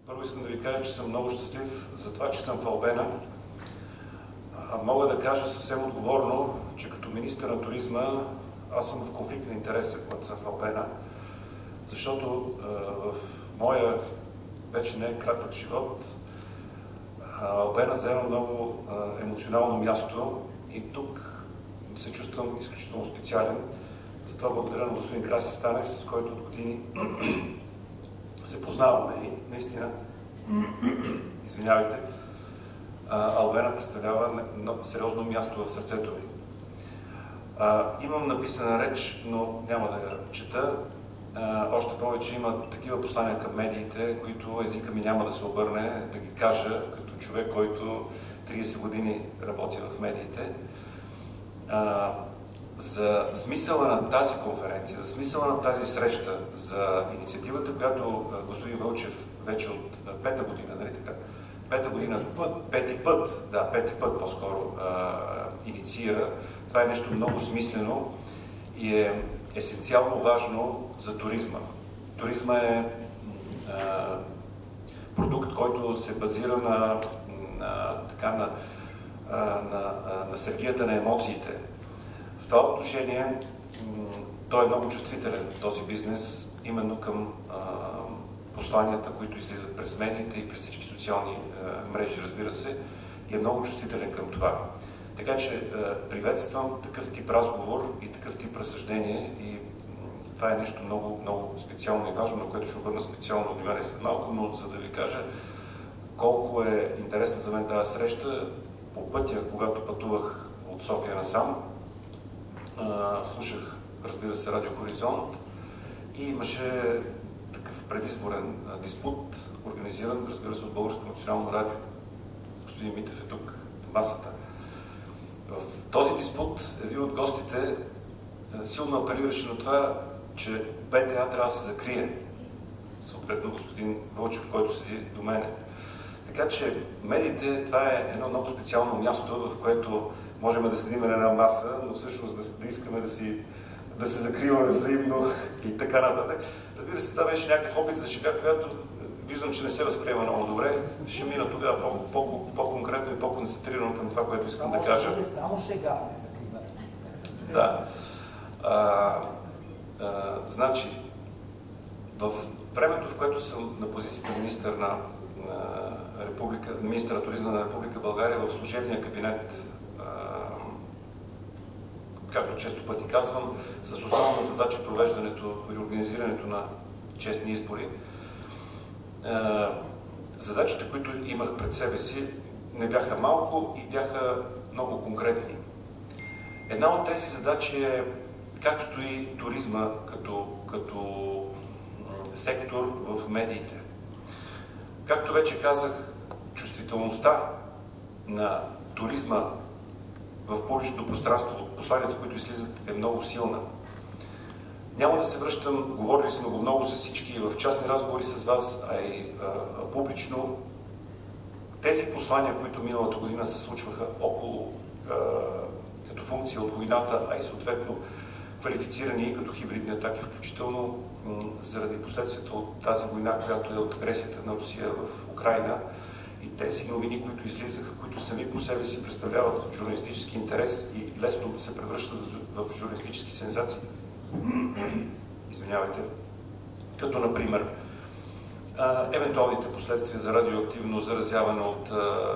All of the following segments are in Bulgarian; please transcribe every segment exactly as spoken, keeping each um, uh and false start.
Първо искам да ви кажа, че съм много щастлив за това, че съм в Албена. Мога да кажа съвсем отговорно, че като министър на туризма аз съм в конфликт на интереса, когато съм в Албена, защото в моя вече не е кратък живот Албена заема много емоционално място и тук се чувствам изключително специален. Затова благодаря на господин Краси Станев, с който от години се познаваме и наистина, извинявайте, Албена представлява сериозно място в сърцето ми. Имам написана реч, но няма да я чета. Още повече има такива послания към медиите, които езика ми няма да се обърне да ги кажа като човек, който трийсет години работи в медиите. За смисъла на тази конференция, за смисъла на тази среща, за инициативата, която господин Вълчев вече от пета година, нали така? Пета година, пети път, да, пети път по-скоро инициира. Това е нещо много смислено и е есенциално важно за туризма. Туризма е а, продукт, който се базира на, на, така, на, на, на сергията на емоциите. В това отношение той е много чувствителен, този бизнес, именно към а, посланията, които излизат през медиите и през всички социални а, мрежи, разбира се, и е много чувствителен към това. Така че а, приветствам такъв тип разговор и такъв тип разсъждение и това е нещо много, много специално и важно, на което ще обърна специално внимание след малко, но за да ви кажа колко е интересна за мен тази среща, по пътя, когато пътувах от София насам, слушах, разбира се, Радио Хоризонт и имаше такъв предизборен диспут, организиран, разбира се, от Българското национално радио. Господин Митев е тук, в масата. В този диспут един от гостите силно апелираше на това, че БТА трябва да се закрие. Съответно, господин Вълчев, който седи до мене. Така че медиите, това е едно много специално място, в което можем да седим на една маса, но всъщност да, да искаме да, си, да се закриваме взаимно и така нататък. Разбира се, това беше някакъв опит за шега, която виждам, че не се възприема много добре. Ще мина тогава по-конкретно и по-концентрирано към това, което искам да кажа. Това може да е само шега, не закриване. Да. А, а, значи, в времето, в което съм на позицията министър на, на Република, министър на туризма на Република България, в служебния кабинет, както често пъти казвам, с основна задача провеждането и организирането на честни избори. Задачите, които имах пред себе си, не бяха малко и бяха много конкретни. Една от тези задачи е как стои туризма като, като сектор в медиите. Както вече казах, чувствителността на туризма в публичното пространство, посланията, които излизат, е много силна. Няма да се връщам, говорили сме го много с всички в частни разговори с вас, а и а, публично. Тези послания, които миналата година се случваха около, а, като функция от войната, а и съответно квалифицирани като хибридни атаки, включително заради последствията от тази война, която е от агресията на Русия в Украйна, и тези новини, които излизаха, които сами по себе си представляват журналистически интерес и лесно се превръщат в журналистически сензации. Извинявайте. Като, например, евентуалните последствия за радиоактивно заразяване от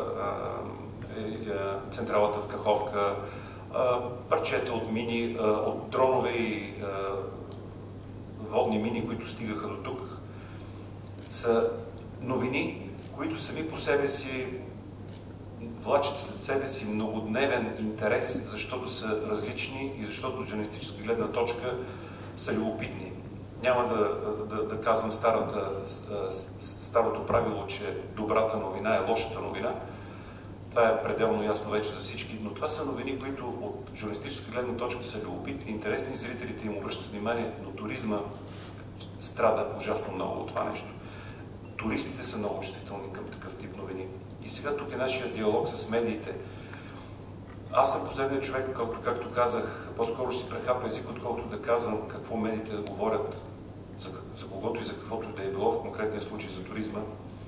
централата в Каховка, парчета от мини, от дронове и водни мини, които стигаха до тук, са новини, които сами по себе си влачат след себе си многодневен интерес, защото са различни и защото от журналистическа гледна точка са любопитни. Няма да, да, да казвам старата, старото правило, че добрата новина е лошата новина. Това е пределно ясно вече за всички, но това са новини, които от журналистическа гледна точка са любопитни, интересни, зрителите им обръщат внимание, но туризма страда ужасно много от това нещо. Туристите са много чувствителни към такъв тип новини. И сега тук е нашия диалог с медиите. Аз съм последният човек, както, както казах, по-скоро ще си прехапа език, отколкото да казвам какво медиите да говорят, за, за когото и за каквото да е било, в конкретния случай за туризма.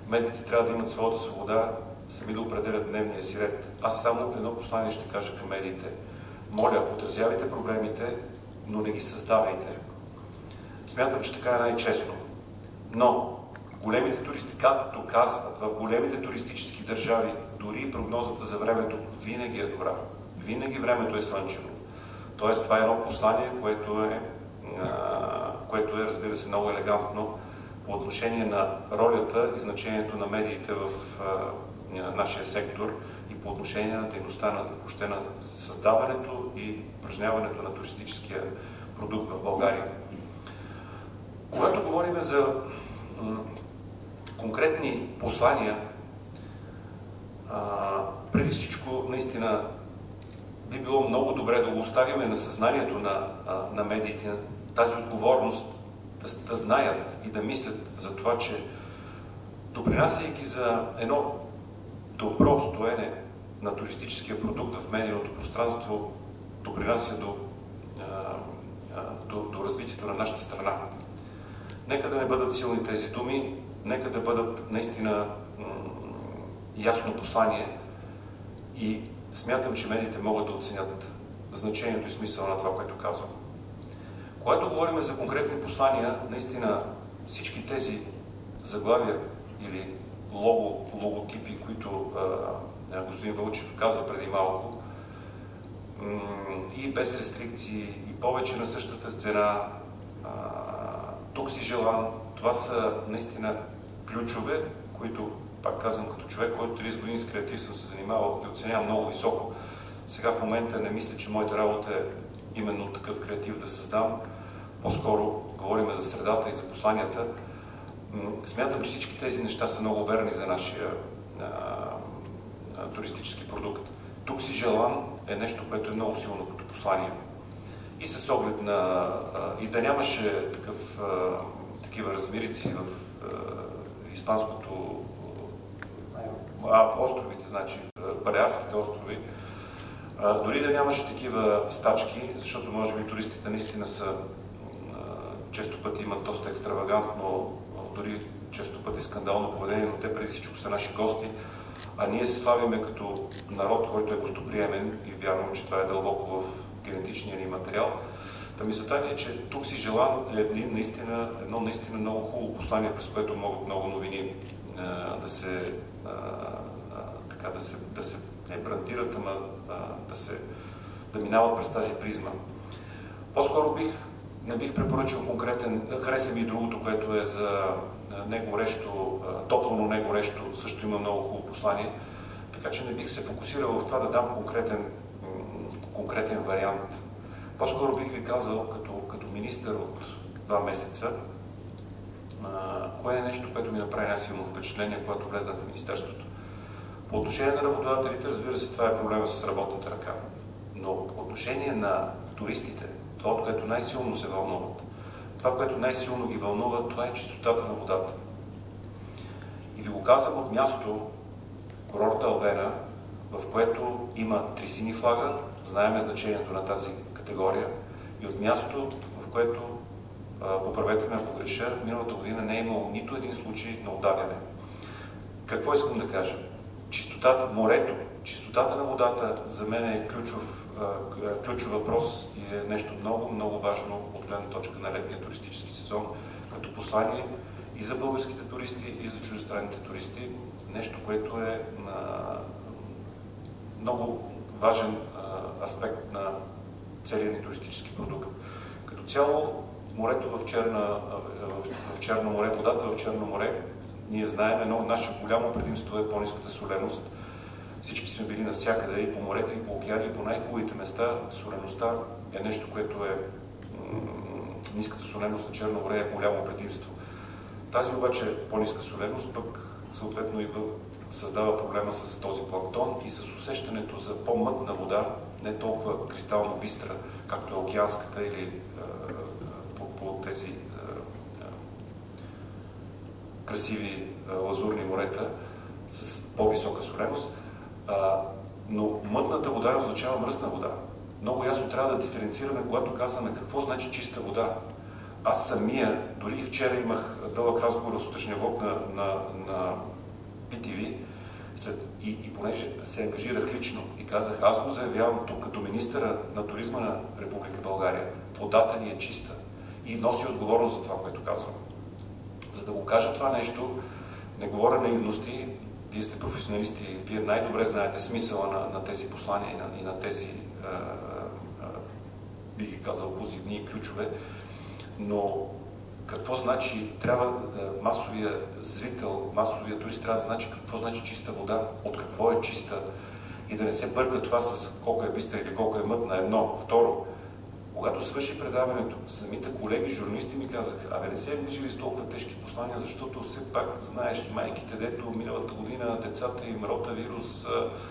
медиите трябва да имат своята свобода сами да определят дневния си ред. Аз само едно послание ще кажа към медиите. Моля, отразявайте проблемите, но не ги създавайте. Смятам, че така е най-честно. Но големите туристи, както казват, в големите туристически държави, дори прогнозата за времето винаги е добра. Винаги времето е слънчево. Тоест, това е едно послание, което е, а, което е, разбира се, много елегантно по отношение на ролята и значението на медиите в а, нашия сектор и по отношение на дейността на, въобще на създаването и упражняването на туристическия продукт в България. Когато говорим за м, конкретни послания, а, преди всичко, наистина, би било много добре да го оставим на съзнанието на, на медиите, тази отговорност да, да знаят и да мислят за това, че допринасяйки за едно добро стоене на туристическия продукт в медийното пространство, допринася до, до, до развитието на нашата страна. Нека да не бъдат силни тези думи, нека да бъдат наистина ясно послание и смятам, че медиите могат да оценят значението и смисъла на това, което казвам. Когато говорим за конкретни послания, наистина всички тези заглавия или лого, логотипи, които а, господин Вълчев каза преди малко, и без рестрикции, и повече на същата цена, а, тук си желан, това са наистина ключове, които, пак казвам, като човек, който тридесет години с креатив съм се занимавал, ги оценявам много високо. Сега в момента не мисля, че моята работа е именно такъв креатив да създам. По-скоро говорим за средата и за посланията. Смятам, че всички тези неща са много верни за нашия а, а, туристически продукт. Тук си желан е нещо, което е много силно като послание. И с оглед на... А, и да нямаше такъв, а, такива размерици в а, испанското... А, островите, значи, Балеарските острови. А, дори да нямаше такива стачки, защото може би туристите наистина са често пъти имат доста екстравагантно, дори често пъти скандално поведение, но те преди всичко са наши гости, а ние се славиме като народ, който е гостоприемен и вярвам, че това е дълбоко в генетичния ни материал. Та мисълта ни е, че тук си желан е един, наистина, едно наистина много хубаво послание, през което могат много новини а, да се а, а, така да се, да се не брандират, ама а, да се да минават през тази призма. По-скоро бих не бих препоръчал конкретен, хареса ми и другото, което е за негорещо, топло, но негорещо, също има много хубаво послание, така че не бих се фокусирал в това да дам конкретен, конкретен вариант. По-скоро бих ви казал, като, като министър от два месеца, кое е нещо, което ми направи най-силно впечатление, когато влезнах в Министерството. По отношение на работодателите, разбира се, това е проблема с работната ръка. Но по отношение на туристите, това, от което най-силно се вълнуват, това, което най-силно ги вълнува, това е чистотата на водата. И ви го казвам от място, курорта Албена, в което има три сини флага, знаеме значението на тази категория, и от място, в което, поправете ме ако греша, миналата година не е имало нито един случай на отдавяне. Какво искам да кажа? Чистотата, морето, чистотата на водата за мен е ключов ключов въпрос и е нещо много, много важно от гледна точка на летния туристически сезон, като послание и за българските туристи, и за чуждестранните туристи. Нещо, което е много важен аспект на целия ни туристически продукт. Като цяло, морето в, Черна, в Черно море, водата в Черно море, ние знаем, едно наше голямо предимство е по-ниската соленост. Всички сме били навсякъде, и по морета, и по океани, и по най-хубавите места. Солеността е нещо, което е... Ниската соленост на Черно море е голямо предимство. Тази обаче по-ниска соленост пък съответно идва, създава проблема с този планктон и с усещането за по-мътна вода, не толкова кристално бистра, както е океанската или а, по, по тези а, а, красиви а, лазурни морета с по-висока соленост. А, но мътната вода означава мръсна вода. Много ясно трябва да диференцираме, когато казваме какво значи чиста вода. аз самия, дори вчера имах дълъг разговор с утрешния блок на, на, на би ти ви, след, и, и понеже се ангажирах лично и казах, аз го заявявам тук като министъра на туризма на Република България, водата ни е чиста и носи отговорност за това, което казвам. За да го кажа това нещо, не говоря наивности, вие сте професионалисти, вие най-добре знаете смисъла на, на тези послания и на, и на тези, а, а, бих ги казал, позивни ключове, но какво значи, трябва масовия зрител, масовия турист трябва да значи какво значи чиста вода, от какво е чиста и да не се бърка това с колко е бистра или колко е мътна, едно. Второ, когато свърши предаването, самите колеги, журналисти ми казаха, абе не се ангажили с толкова тежки послания, защото все пак, знаеш, майките, дето миналата година децата им ротавирус,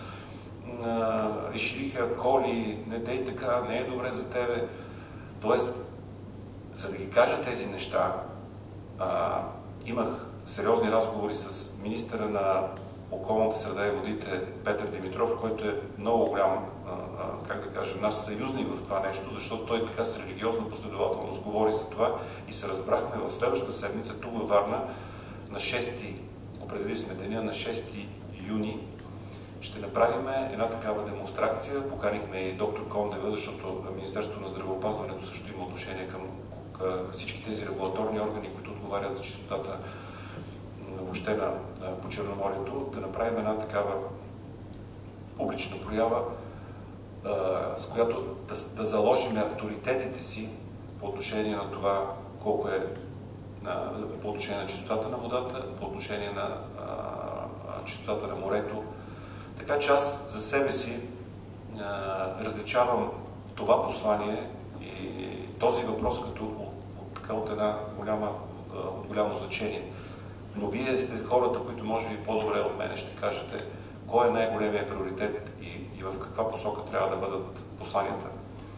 решиха коли, не дей така, не е добре за тебе. Тоест, за да ги кажа тези неща, а, имах сериозни разговори с министъра на околната среда и водите Петър Димитров, който е много голям, а, а, как да кажа, наш съюзник в това нещо, защото той така с религиозна последователност говори за това и се разбрахме в следващата седмица тук във Варна на шести, определили сме деня на шести юни, ще направим една такава демонстрация. Поканихме и доктор Кондева, защото Министерството на здравеопазването също има отношение към всички тези регулаторни органи, които отговарят за чистотата въобще на, по Черноморието, да направим една такава публична проява, с която да, да заложим авторитетите си по отношение на това колко е на, по отношение на чистотата на водата, по отношение на а, чистотата на морето. Така че аз за себе си а, различавам това послание и този въпрос като от, от, така, от една голяма, от голямо значение. Но вие сте хората, които може би по-добре от мене ще кажете кой е най-големият приоритет и, и в каква посока трябва да бъдат посланията.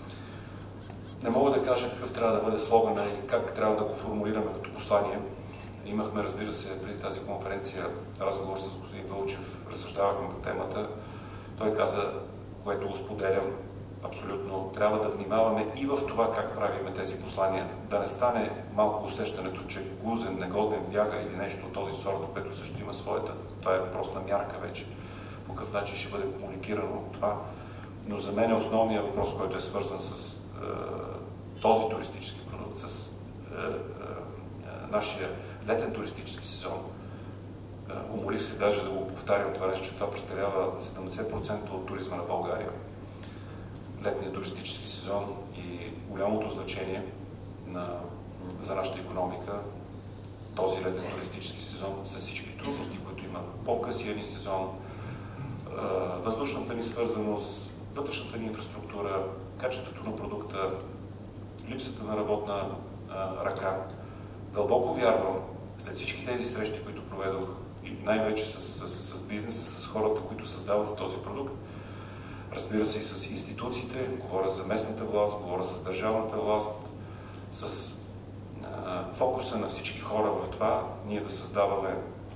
Не мога да кажа какъв трябва да бъде слогана и как трябва да го формулираме като послание. Имахме, разбира се, преди тази конференция разговор с господин Вълчев, разсъждавахме по темата. Той каза, което го споделям, абсолютно трябва да внимаваме и в това как правиме тези послания. Да не стане малко усещането, че гузен, негоден бяга или нещо от този сорт, което също има своята. Това е просто мярка вече. По какъв начин ще бъде комуникирано това. Но за мен е основният въпрос, който е свързан с е, този туристически продукт, с е, е, нашия летен туристически сезон. Е, уморих се даже да го повтарям това нещо, че това представлява седемдесет процента от туризма на България. Летния туристически сезон и голямото значение на, за нашата икономика, този летен туристически сезон с всички трудности, които има, по-късия ни сезон, въздушната ни свързаност, вътрешната ни инфраструктура, качеството на продукта, липсата на работна а, ръка. Дълбоко вярвам, след всички тези срещи, които проведох и най-вече с, с, с бизнеса, с хората, които създават този продукт, разбира се и с институциите, говоря за местната власт, говоря с държавната власт, с а, фокуса на всички хора в това, ние да създаваме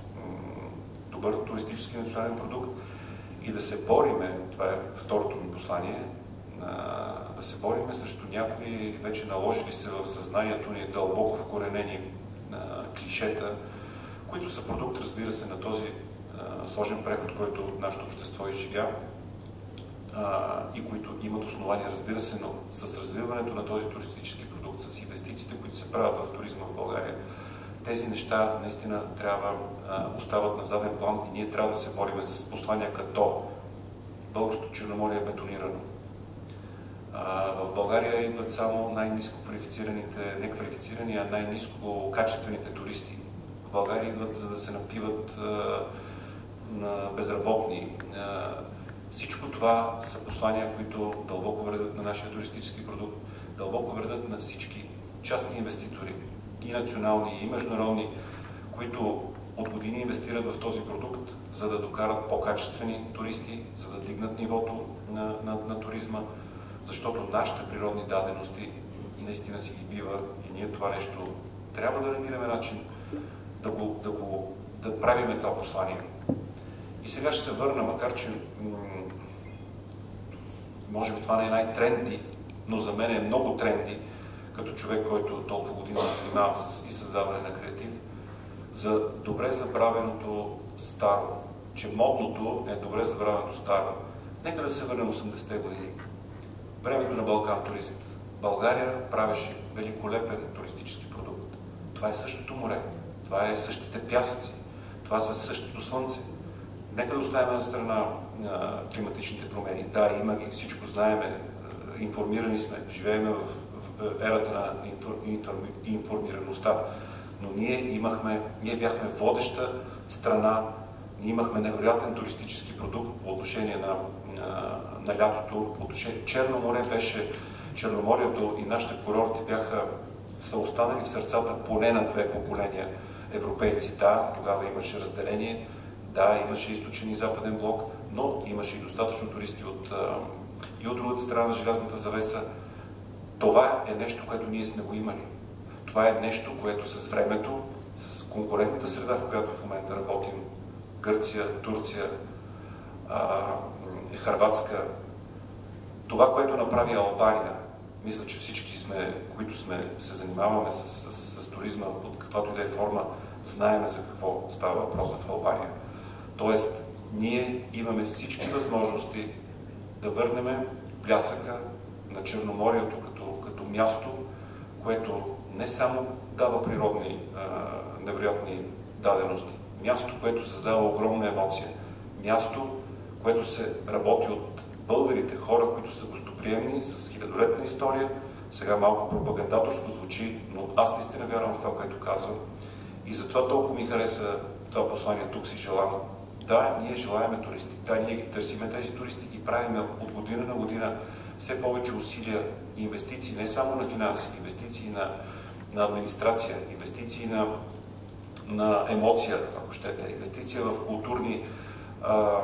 добър туристически национален продукт и да се бориме, това е второто ми послание, а, да се бориме срещу някои вече наложили се в съзнанието ни дълбоко вкоренени а, клишета, които са продукт, разбира се, на този а, сложен преход, който нашето общество изживя. Uh, и които имат основания, разбира се, но с развиването на този туристически продукт, с инвестициите, които се правят в туризма в България, тези неща наистина трябва uh, остават на заден план и ние трябва да се бориме с послания като българското Черноморие е бетонирано. Uh, в България идват само най-ниско квалифицираните, не квалифицирани, а най-ниско качествените туристи. В България идват за да се напиват uh, на безработни. Uh, Всичко това са послания, които дълбоко вредят на нашия туристически продукт, дълбоко вредят на всички частни инвеститори, и национални, и международни, които от години инвестират в този продукт, за да докарат по-качествени туристи, за да дигнат нивото на, на, на туризма, защото нашите природни дадености наистина си ги бива и ние това нещо трябва да намираме начин да го, да го да правиме това послание. И сега ще се върна, макар че може би това не е най-тренди, но за мен е много тренди, като човек, който толкова година се занимавам с и създаване на креатив, за добре забравеното старо, че модното е добре забравеното старо. Нека да се върнем осемдесетте години. Времето на Балкан турист. България правеше великолепен туристически продукт. Това е същото море, това е същите пясъци, това са същото слънце. Нека да оставим на страна а, климатичните промени. Да, има ги, всичко знаеме, информирани сме, живеем в, в ерата на информираността, но ние имахме, ние бяхме водеща страна, ние имахме невероятен туристически продукт по отношение на, на, на лятото, по отношение Черно море беше, Черноморието и нашите курорти бяха, са останали в сърцата поне на две поколения европейци. Да, тогава имаше разделение, да, имаше източен и западен блок, но имаше и достатъчно туристи от, и от другата страна на желязната завеса. Това е нещо, което ние сме го имали. Това е нещо, което с времето, с конкурентната среда, в която в момента работим, Гърция, Турция, Хърватска, това, което направи Албания, мисля, че всички сме, които сме, се занимаваме с, с, с туризма под каквато и да е форма, знаеме за какво става въпрос в Албания. Тоест, ние имаме всички възможности да върнем блясъка на Черноморието като, като място, което не само дава природни а, невероятни дадености, място, което създава огромна емоция, място, което се работи от българите, хора, които са гостоприемни, с хилядолетна история. Сега малко пропагандаторско звучи, но аз наистина вярвам в това, което казвам. И затова толкова ми хареса това послание «Тук си желан». Да, ние желаеме туристи. Да, ние ги търсиме тези туристи и правиме от година на година все повече усилия и инвестиции, не само на финанси, инвестиции на, на администрация, инвестиции на, на емоция, ако щете, инвестиция в културни а,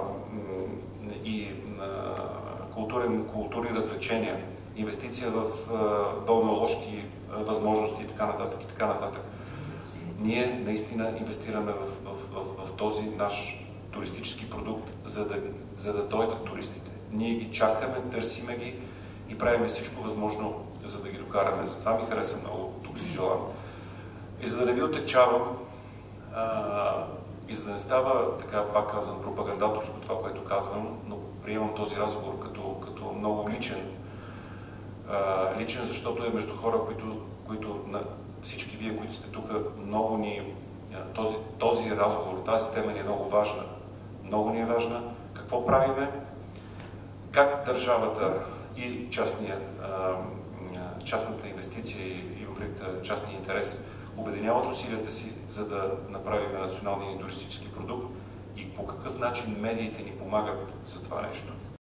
и а, културен, културни развлечения, инвестиция в а, балнеоложки а, възможности и така нататък, и така нататък. Ние наистина инвестираме в, в, в, в този наш туристически продукт, за да, за да дойдат туристите. Ние ги чакаме, търсиме ги и правиме всичко възможно, за да ги докараме. Затова ми хареса много «Тук си желан». И за да не ви отекчавам, а, и за да не става, така пак казвам, пропагандаторско това, което казвам, но приемам този разговор като, като много личен. А, личен, защото е между хора, които, които на всички вие, които сте тук, много ни... Този, този разговор, тази тема ни е много важна. Много ни е важна. Какво правиме? Как държавата и частния, частната инвестиция и, и частния интерес обединяват усилията си, за да направим националния туристически продукт и по какъв начин медиите ни помагат за това нещо.